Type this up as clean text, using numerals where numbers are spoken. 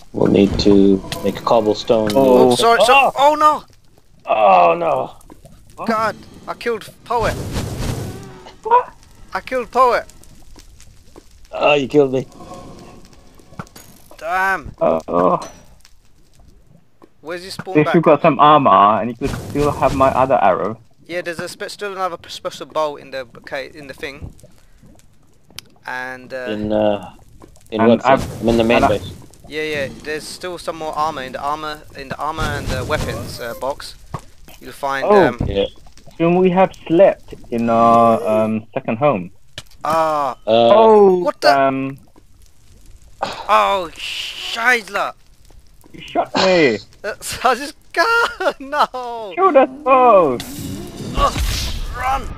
We'll need to make a cobblestone. Oh, sorry, sorry. Oh no! Oh no! God, I killed Poet. What? I killed Poet. Oh, you killed me. Damn. Oh. Where's he spawned If back? you got some armor and you could still have my other arrow. Yeah, there's a still another special bow in the thing. And In And what? I'm in the main base. yeah, there's still some more armor in the armor and the weapons box. You'll find Yeah. Shouldn't we have slept in our second home? What the? Oh, Scheidler! You shot me! I just no! Shoot us both! Run!